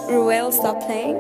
Ruel, stop playing.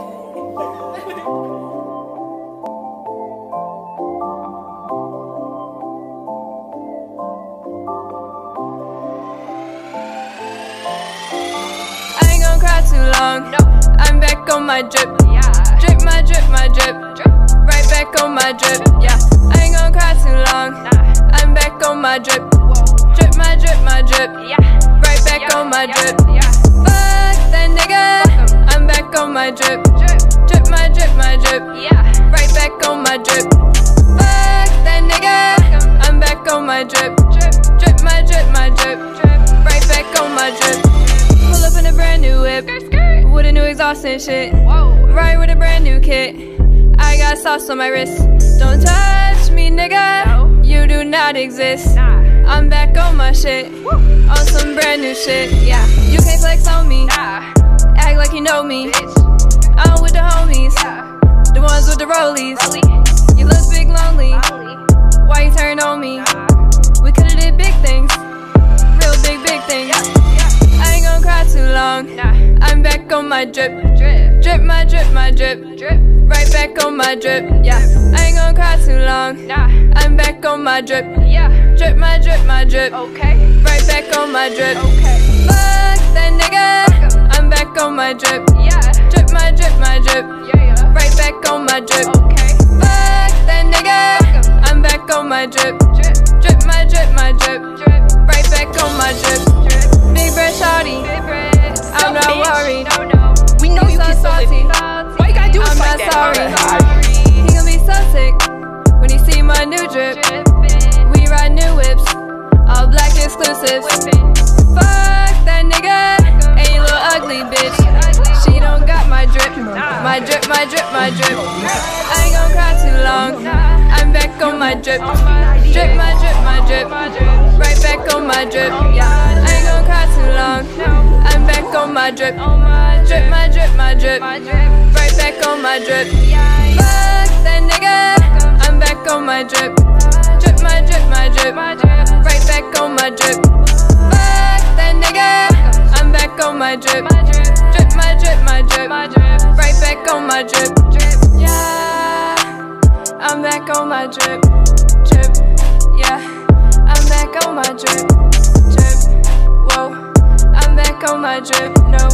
I ain't gon' cry too long. I'm back on my drip. Drip my drip, my drip. Right back on my drip. Yeah. I ain't gon' cry too long. I'm back on my drip. Drip my drip, my drip. Right back on my drip. Fuck that nigga. I'm back on my drip. Drip my drip, my drip. Right back on my drip. Fuck that nigga. I'm back on my drip. Drip my drip, my drip. Right back on my drip. Pull up in a brand new whip with a new exhaust and shit. Ride with a brand new kit. I got sauce on my wrist. Don't touch me, nigga. You do not exist. I'm back on my shit. On some brand new shit. Yeah. You can't flex on me. Act like you know me. I'm with the homies. The ones with the rollies. You look big lonely. Why you turn on me? We could've did big things. Real big things. I ain't gon' cry too long. I'm back on my drip. Drip my drip, my drip. Right back on my drip. Yeah. I ain't gon' cry too long. I'm back on my drip. Drip my drip, my drip. Right back on my drip. Fuck that nigga. I'm back on my drip. Drip my drip, my drip. Right back on my drip. Fuck that nigga. I'm back on my drip. Drip my drip, my drip. Right back on my drip. Big bread shawty. I'm not worried. We know you can salty. Why you gotta do us I'm like not that? sorry. He gon' be so sick when he see my new drip. We ride new whips, all black exclusives. Fuck that nigga, ain't little ugly bitch. She don't got my drip, my drip, my drip, my drip. I ain't gon' cry too long. I'm back on my drip. Drip my drip, my drip. Right back on my drip. I ain't gon' cry too long. I'm back on my drip. Drip my drip, my drip. Right back on my drip. Fuck that nigga. I'm back on my drip. Drip my drip, my drip. Right back on my drip. Fuck that nigga. I'm back on my drip. Drip my drip, my drip. Right back on my drip. Yeah, I'm back on my drip. Drip, yeah. I'm back on my drip. Drip, whoa. I'm back on my drip. No.